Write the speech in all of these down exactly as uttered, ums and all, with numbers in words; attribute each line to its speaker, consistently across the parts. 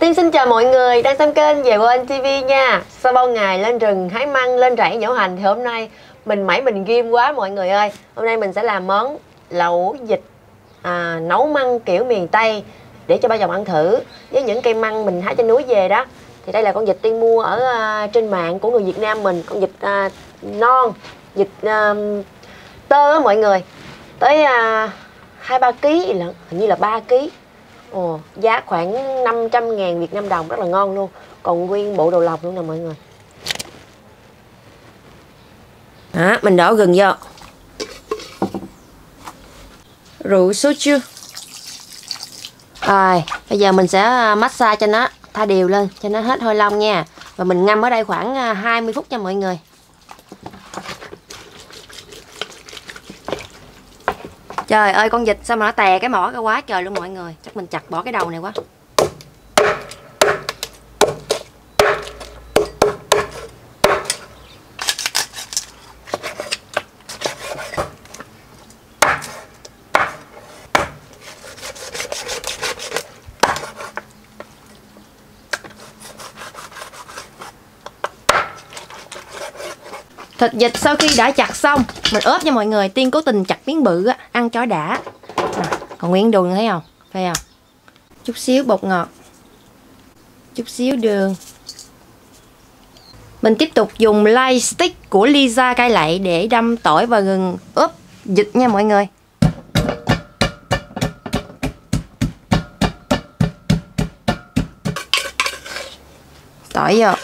Speaker 1: Tiên xin chào mọi người đang xem kênh Về Quê ti vi nha. Sau bao ngày lên rừng hái măng, lên rẫy nhổ hành thì hôm nay mình mãi mình ghim quá mọi người ơi. Hôm nay mình sẽ làm món lẩu vịt à, nấu măng kiểu miền Tây để cho ba chồng ăn thử với những cây măng mình hái trên núi về đó. Thì đây là con vịt Tiên mua ở à, trên mạng của người Việt Nam mình, con vịt à, non, vịt à, tơ á mọi người, tới à, hai ba ký lận, hình như là ba ký. Ồ, giá khoảng năm trăm ngàn Việt Nam đồng, rất là ngon luôn. Còn nguyên bộ đầu lòng luôn nè mọi người. Đó, mình đổ gừng vô. Rượu soju. Rồi, bây giờ mình sẽ massage cho nó tha đều lên, cho nó hết hôi long nha. Và mình ngâm ở đây khoảng hai mươi phút nha mọi người. Trời ơi, con vịt sao mà nó tè cái mỏ ra quá trời luôn mọi người. Chắc mình chặt bỏ cái đầu này quá. Thịt vịt sau khi đã chặt xong, mình ốp nha mọi người. Tiên cố tình chặt miếng bự á, ăn cho đã. À, còn nguyên đường thấy không? Thấy không? Chút xíu bột ngọt, chút xíu đường. Mình tiếp tục dùng light stick của Lisa Cai Lậy để đâm tỏi và gừng ốp vịt nha mọi người. Tỏi vô.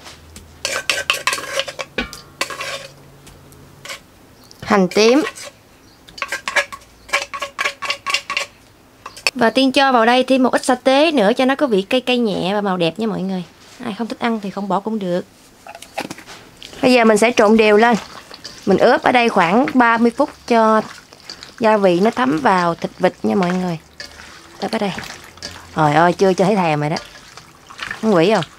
Speaker 1: Hành tím. Và Tiên cho vào đây thêm một ít sa tế nữa cho nó có vị cay cay nhẹ và màu đẹp nha mọi người. Ai không thích ăn thì không bỏ cũng được. Bây giờ mình sẽ trộn đều lên. Mình ướp ở đây khoảng ba mươi phút cho gia vị nó thấm vào thịt vịt nha mọi người. Ướp ở đây. Trời ơi, chưa chưa thấy thèm rồi đó. Không quỷ không?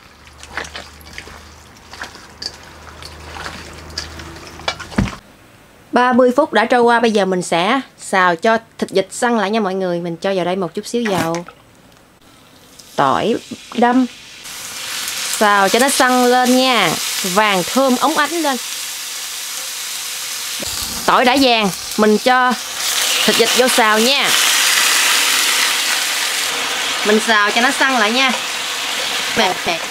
Speaker 1: ba mươi phút đã trôi qua, bây giờ mình sẽ xào cho thịt vịt săn lại nha mọi người. Mình cho vào đây một chút xíu dầu, tỏi đâm, xào cho nó săn lên nha, vàng thơm óng ánh lên. Tỏi đã vàng, mình cho thịt vịt vô xào nha. Mình xào cho nó săn lại nha. Bẹp bẹp.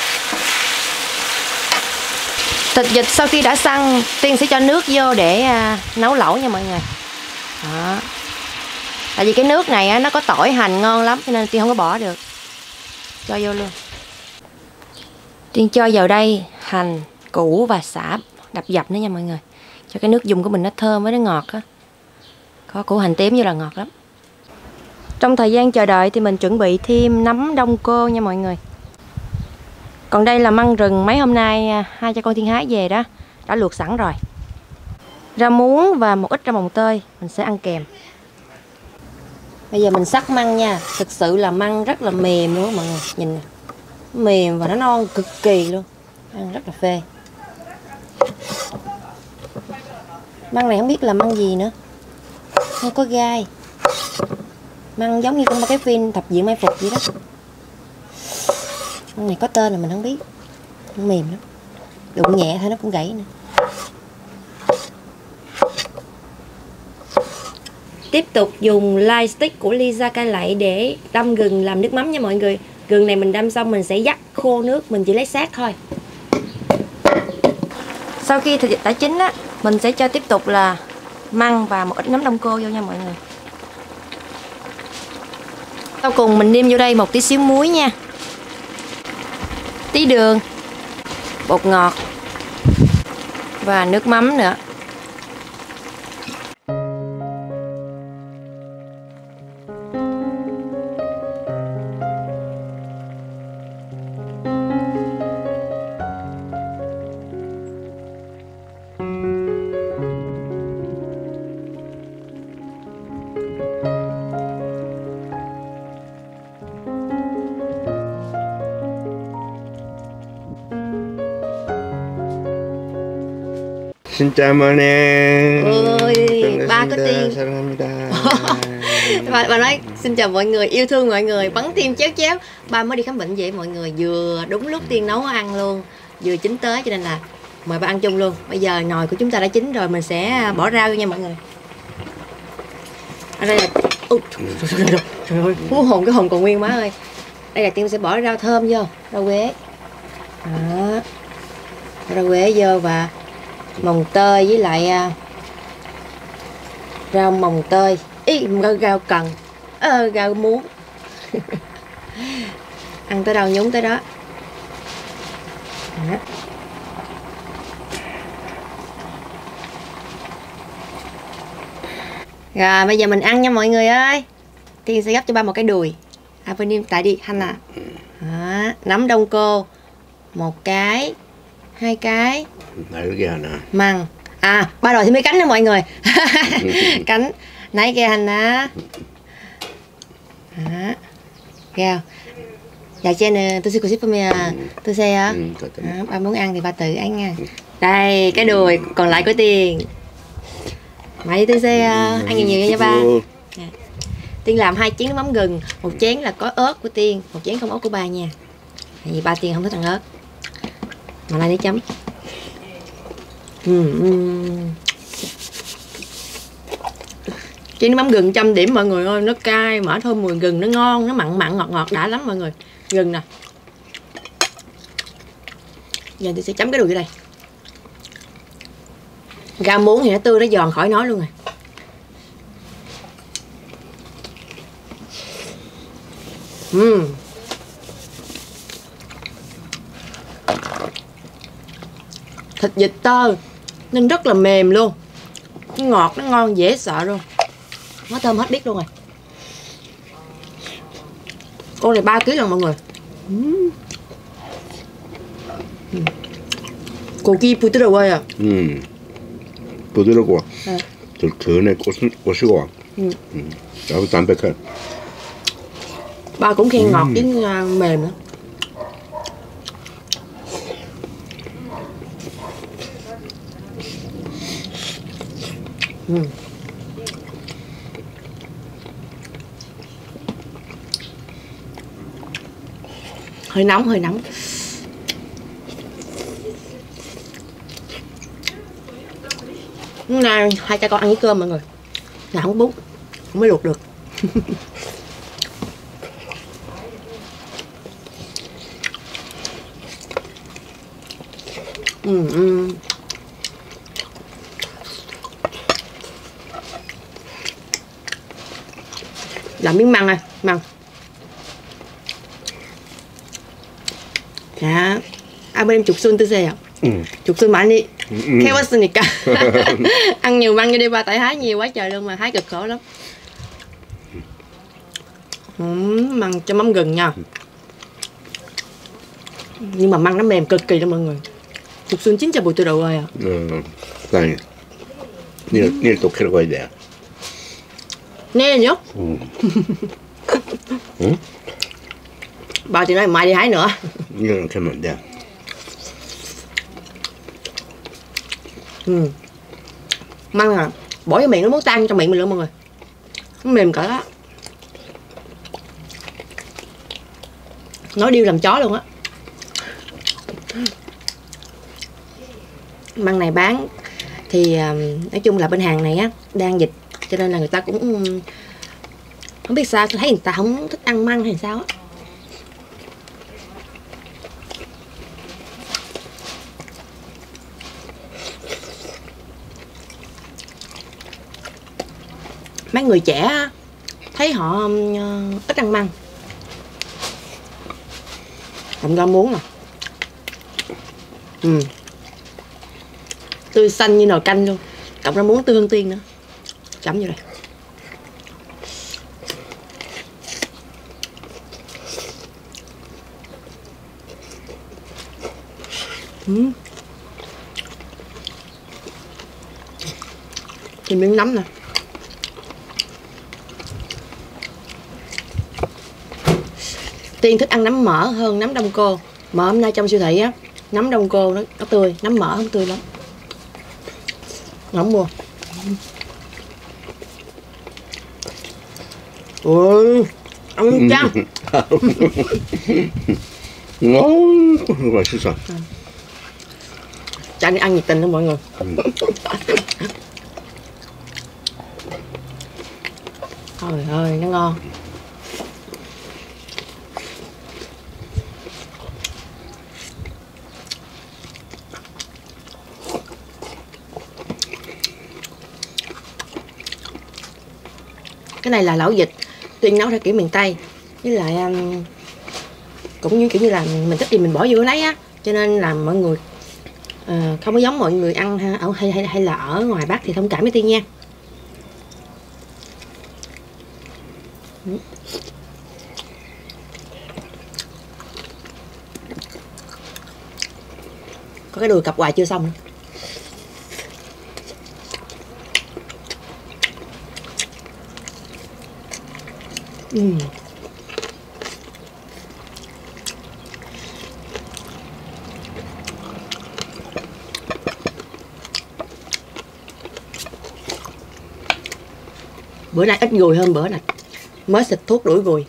Speaker 1: Thịt vịt sau khi đã săn, Tiên sẽ cho nước vô để à, nấu lẩu nha mọi người. Đó. Tại vì cái nước này á, nó có tỏi hành ngon lắm cho nên Tiên không có bỏ được. Cho vô luôn. Tiên cho vào đây hành, củ và sả đập dập nữa nha mọi người. Cho cái nước dùng của mình nó thơm với nó ngọt á. Có củ hành tím vô là ngọt lắm. Trong thời gian chờ đợi thì mình chuẩn bị thêm nấm đông cô nha mọi người. Còn đây là măng rừng mấy hôm nay hai cha con Tiên hái về đó, đã luộc sẵn rồi. Rau muống và một ít rau mồng tơi mình sẽ ăn kèm. Bây giờ mình sắc măng nha. Thực sự là măng rất là mềm luôn mọi người. Nhìn nè, mềm và nó non cực kỳ luôn. Ăn rất là phê. Măng này không biết là măng gì nữa. Nó có gai. Măng giống như trong cái phim Thập Diện Mai Phục vậy đó. Măng này có tên là mình không biết. Nó mềm lắm. Đụng nhẹ thôi nó cũng gãy nè. Tiếp tục dùng light stick của Lisa Cai Lậy để đâm gừng làm nước mắm nha mọi người. Gừng này mình đâm xong mình sẽ vắt khô nước, mình chỉ lấy xác thôi. Sau khi thịt vịt đã chín á, mình sẽ cho tiếp tục là măng và một ít nấm đông cô vô nha mọi người. Sau cùng mình nêm vô đây một tí xíu muối nha, tí đường, bột ngọt và nước mắm nữa.
Speaker 2: Xin chào mọi em.
Speaker 1: Ôi, ba có Tiên.
Speaker 2: 사랑합니다.
Speaker 1: Bà, bà nói xin chào mọi người, yêu thương mọi người, bắn tim chéo chéo. Ba mới đi khám bệnh vậy mọi người, vừa đúng lúc Tiên nấu ăn luôn, vừa chín tới cho nên là mời ba ăn chung luôn. Bây giờ nồi của chúng ta đã chín rồi, mình sẽ bỏ rau vô nha mọi người. Ở đây là Ôi, trời, trời, trời, trời ơi, hú hồn cái hồn còn nguyên má ơi. Đây là Tiên sẽ bỏ rau thơm vô, rau quế. Đó. Rau quế vô và mồng tơi với lại uh, rau mồng tơi. Ý, rau, rau cần, à, rau muống. Ăn tới đâu nhúng tới đó. Đó. Rồi bây giờ mình ăn nha mọi người ơi. Tiên sẽ gấp cho ba một cái đùi. À bên em tại đi Hana. Đó, nấm đông cô một cái, hai cái. Măng. À ba rồi thì mới cánh nữa mọi người. Cánh nãy kia Hana. Đó. Gào. Dạ trên tôi xin cô ship mẹ tôi xe á. Ba muốn ăn thì ba tự ăn nha. Đây cái đùi còn lại của Tiên. Mày tôi sẽ uh, ăn nhiều nhiều nha ba. Nè. Tiên làm hai chén nước mắm gừng, một chén là có ớt của Tiên, một chén không ớt của ba nha. Vì ba Tiên không thích ăn ớt. Mà lại để chấm. Uhm, uhm. Chén nước mắm gừng trăm điểm mọi người ơi, nó cay, mỡ thơm mùi gừng, nó ngon, nó mặn mặn ngọt ngọt đã lắm mọi người. Gừng nè. Giờ tôi sẽ chấm cái đùi vô đây. Rau muống thì nó tươi, nó giòn khỏi nói luôn rồi. Uhm. Thịt vịt tơ nên rất là mềm luôn. Nó ngọt, nó ngon, dễ sợ luôn. Nó thơm hết biết luôn rồi. Con này ba ký lần mọi người. Uhm. 고기 부드러워요.
Speaker 2: 음, 부드럽고
Speaker 1: 네.
Speaker 2: 전에 고시고,
Speaker 1: 음.
Speaker 2: 음, 아주 담백해.
Speaker 1: Ba cũng khen ngọt
Speaker 2: 음.
Speaker 1: với uh, mềm nữa. Uhm. Hơi nóng, hơi nóng. Nay hai cha con ăn với cơm mọi người, là không bún, không mới luộc được. ừ, ừ. Làm miếng măng này, măng. Dạ, à bên em chục xuân tư xe ạ.
Speaker 2: 음.
Speaker 1: Chục xuân 많이
Speaker 2: 음.
Speaker 1: 해왔으니까. Ăn nhiều măng như đi ba, tại hái nhiều quá trời luôn mà hái cực khổ lắm. uhm, Măng cho mắm gừng nha. Nhưng mà măng nó mềm cực kỳ đó mọi người. Chục xuân chín chả bùi từ đầu rồi à.
Speaker 2: 어, 다행히. 내일 내일 또 캐러 가야 돼.
Speaker 1: Nè nhớ.
Speaker 2: 음. 응?
Speaker 1: Bà thì nói mai đi hái nữa.
Speaker 2: 이거는 캐면 안 돼.
Speaker 1: Ừ. Măng à, bỏ vô miệng nó muốn tan trong miệng mình luôn mọi người. Nó mềm cỡ đó. Nói điêu làm chó luôn á. Măng này bán thì nói chung là bên hàng này á đang dịch cho nên là người ta cũng không biết sao, tôi thấy người ta không thích ăn măng hay sao á. Mấy người trẻ thấy họ ít ăn măng. Cộng rau muống nè. Ừ. Tươi xanh như nồi canh luôn. Cộng rau muống tươi hơn Tiên nữa. Chấm vô đây. Ừ. Thì miếng nấm nè. Tiên thích ăn nấm mỡ hơn nấm đông cô. Mà hôm nay trong siêu thị á, nấm đông cô nó, nó tươi, nấm mỡ không tươi lắm. Không mua. Ôi, ăn chăng.
Speaker 2: Ngon, 맛있어.
Speaker 1: Chanh ăn nhiệt tình đó mọi người. Trời ơi, nó ngon. Cái này là lẩu vịt Tuyên nấu theo kiểu miền Tây, với lại um, cũng như kiểu như là mình thích gì mình bỏ vô cái đấy á, cho nên là mọi người uh, không có giống mọi người ăn ha, ở hay, hay hay là ở ngoài Bắc thì thông cảm với Tiên nha. Có cái đùi cặp hoài chưa xong nữa. Uhm. Bữa nay ít gùi hơn bữa này, mới xịt thuốc đuổi gùi.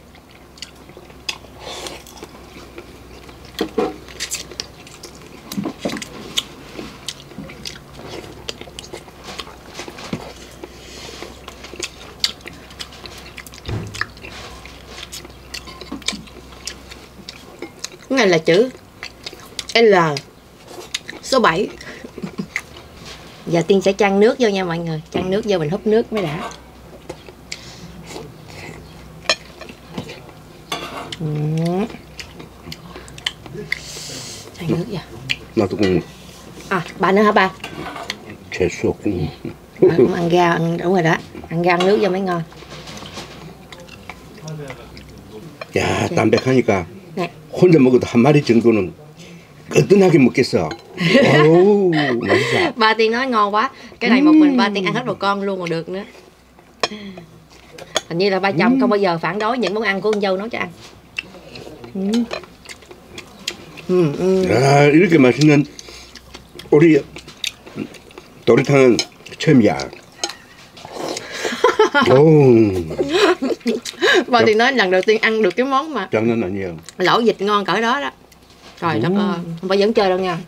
Speaker 1: Cái này là chữ L số bảy. Giờ Tiên sẽ chan nước vô nha mọi người. Chan nước vô mình húp nước mới đã. Chan nước vô.
Speaker 2: 나도 꼭
Speaker 1: À, ba nữa hả ba?
Speaker 2: 채소 꼭.
Speaker 1: À, cũng ăn rau, ăn, đúng rồi đó. Ăn rau ăn nước vô mới ngon.
Speaker 2: 야, 담백하니까
Speaker 1: 네.
Speaker 2: 혼자 먹어도 한 마리 정도는 끄뜬하게 먹겠어. 어우, 맛있어.
Speaker 1: Ba Tiên nói ngon quá. Cái này một mình ba Tiên ăn hết một con luôn còn được nữa. Hình như là ba chồng không bao giờ phản đối những món ăn của con dâu nấu cho ăn. 음. 음, 음.
Speaker 2: 야, 이렇게 맛있는 우리 도리탕은 처음이야.
Speaker 1: Ba Tiên nói lần đầu tiên ăn được cái món mà
Speaker 2: 장난 아니에요.
Speaker 1: lẩu vịt ngon cỡ đó đó. Trời đất ơi, không phải dẫn chơi đâu nha.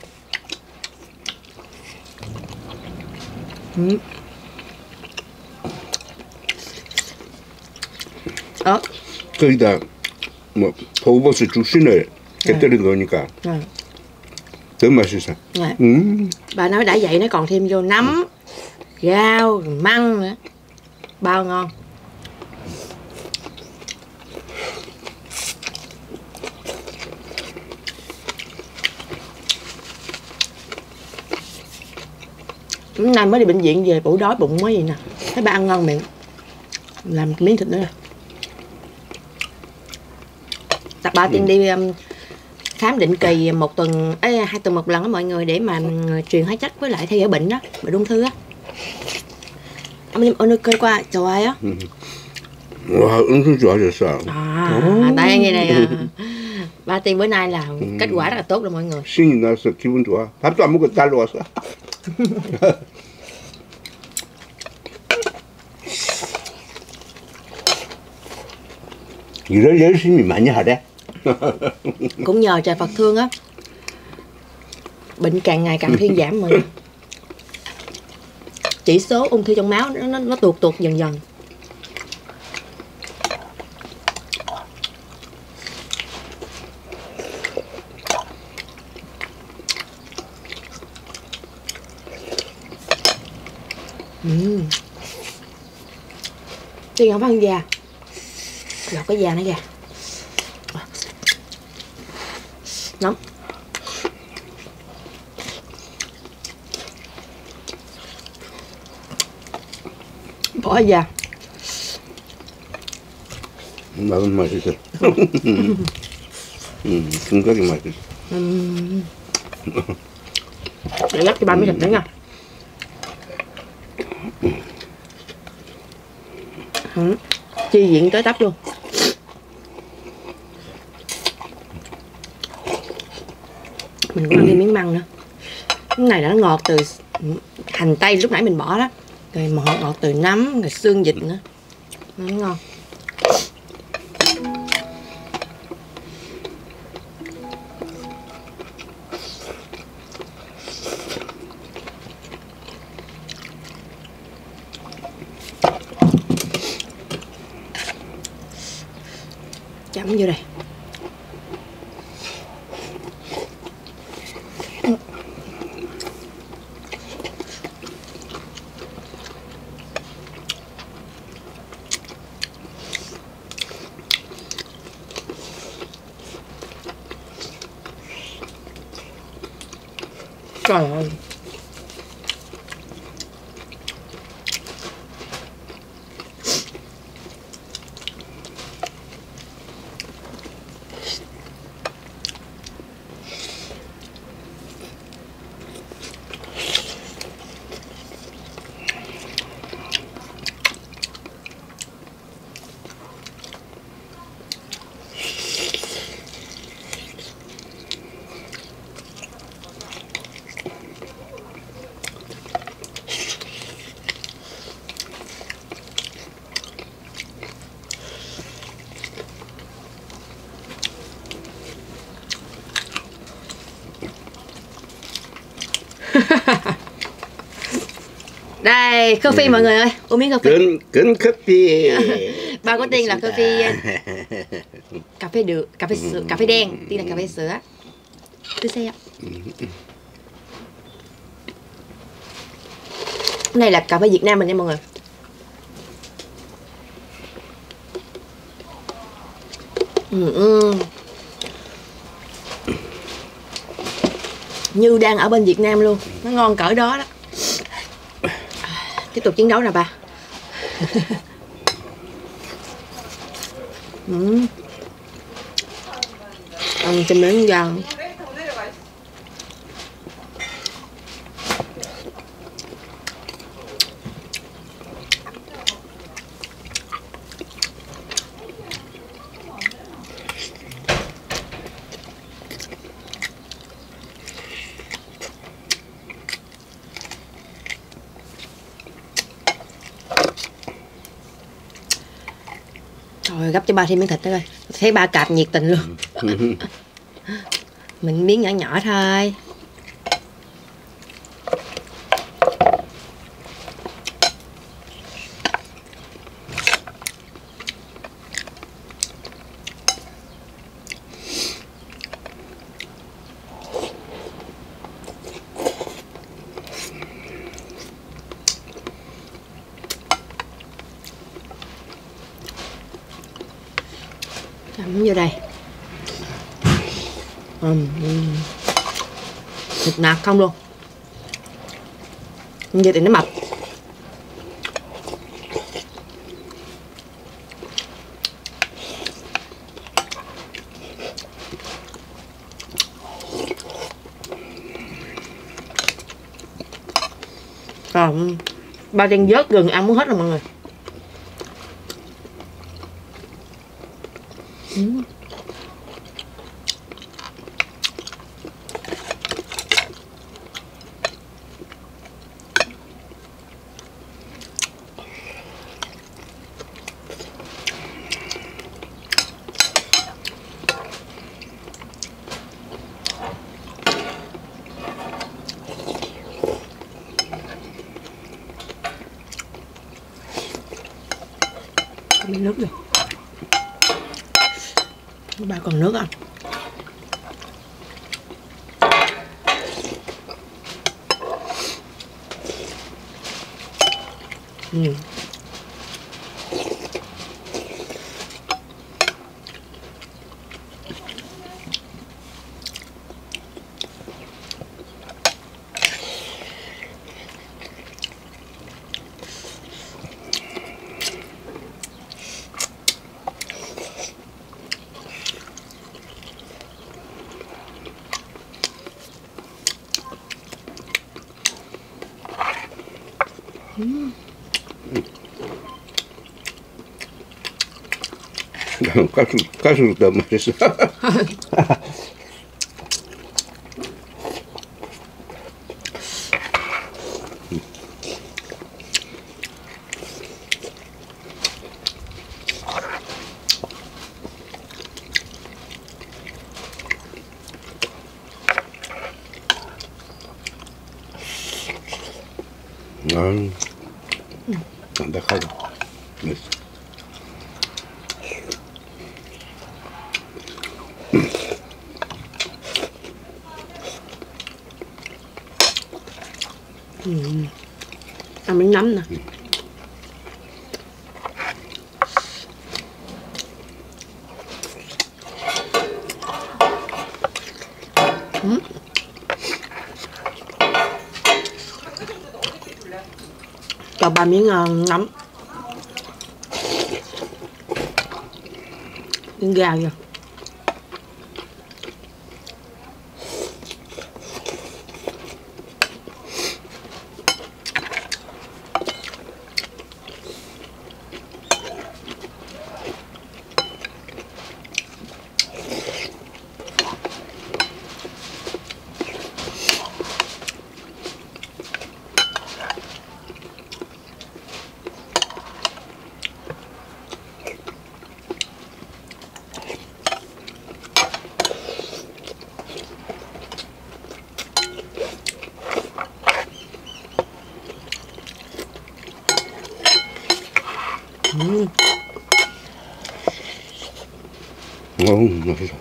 Speaker 1: 어?
Speaker 2: 거기다 뭐 표고버섯 죽순을 곁들여 넣으니까
Speaker 1: 네.
Speaker 2: 더 맛있어.
Speaker 1: 네.
Speaker 2: 음.
Speaker 1: Bà nói đã vậy nó còn thêm vô nấm, rau, măng nữa. Bao ngon. Hôm nay mới đi bệnh viện về bụng đói bụng mới gì nè. Thấy ba ăn ngon miệng. Làm cái miếng thịt nữa nè. Tập ba Tiên đi um, khám định kỳ một tuần, ấy, hai tuần một lần đó mọi người, để mà um, truyền hóa chất với lại theo dõi bệnh đó, bệnh ung thư á. Ông 오늘 결과 좋아요?
Speaker 2: 와, 엄청 좋아졌어.
Speaker 1: À, tại như này à. Ba Tiên bữa nay là kết quả rất là tốt rồi mọi người.
Speaker 2: 신이 나서 기분 좋아. 밥도 안 먹고 달려왔어. 일을 열심히 많이 하래.
Speaker 1: Cũng nhờ trời Phật thương á, bệnh càng ngày càng thuyên giảm mọi người. Chỉ số ung thư trong máu nó nó, nó tuột tuột dần dần. Uhm. Tiên không ăn da, lọc cái da nó ra. Nóng. Bỏ da.
Speaker 2: 나도 맛있어. 음, 생각이 맛있어.
Speaker 1: Uhm. Để lắc cho ba miếng thịt nữa nha. Ừ. Chi diện tới tấp luôn. Mình cũng ăn thêm miếng măng nữa. Cái này là nó ngọt từ hành tây lúc nãy mình bỏ đó, rồi ngọt ngọt từ nấm, rồi xương vịt nữa, nó ngon. Chấm vô đây. Trời ơi. Đây, coffee mọi người ơi, uống miếng coffee.
Speaker 2: Cơn cơn coffee.
Speaker 1: Ba có tên là coffee cà phê được, cà phê sữa, cà phê đen, tên là cà phê sữa. Tôi xem. Cái này là cà phê Việt Nam mình nha mọi người. Ừ, ừ. Như đang ở bên Việt Nam luôn, nó ngon cỡ đó đó. Tiếp tục chiến đấu nè ba. Ừ. Ăn chấm miếng vàng. Rồi gấp cho ba thêm miếng thịt nữa coi. Thấy ba cạp nhiệt tình luôn. Mình miếng nhỏ nhỏ thôi. Chấm vô đây. Uhm, uhm. Thịt nạc không luôn. Vậy thì nó mập. Còn ba chân vớt gừng ăn muốn hết rồi mọi người. Uhm. Miếng nước rồi. Ba còn nước không? Ừ.
Speaker 2: 음. 가수 가수도 맛있어. 음, 담백하고 맛있어.
Speaker 3: Ừ. Ăn miếng nấm nè. Ừ. Cho ba miếng uh, nấm. Miếng gà kìa. Ừ.
Speaker 2: ngon 맛있어.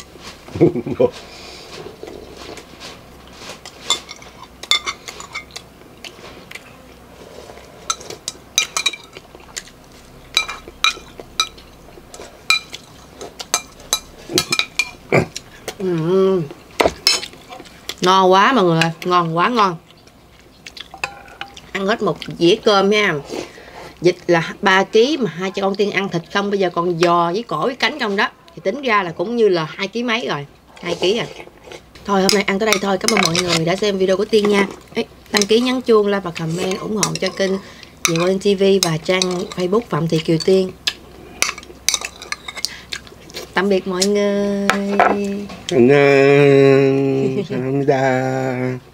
Speaker 3: Ừ. Ngon quá mọi người, ngon quá ngon. Ăn hết một dĩa cơm ha. Vịt là ba ký mà hai cha con Tiên ăn thịt không, bây giờ còn giò với cổ với cánh trong đó thì tính ra là cũng như là hai ký mấy rồi, hai ký à. Thôi hôm nay ăn tới đây thôi, cảm ơn mọi người đã xem video của Tiên nha. Ê, đăng ký, nhấn chuông, like và comment ủng hộ cho kênh Về Quê ti vi và trang Facebook Phạm Thị Kiều Tiên. Tạm biệt mọi người.
Speaker 2: 안녕. 감사합니다.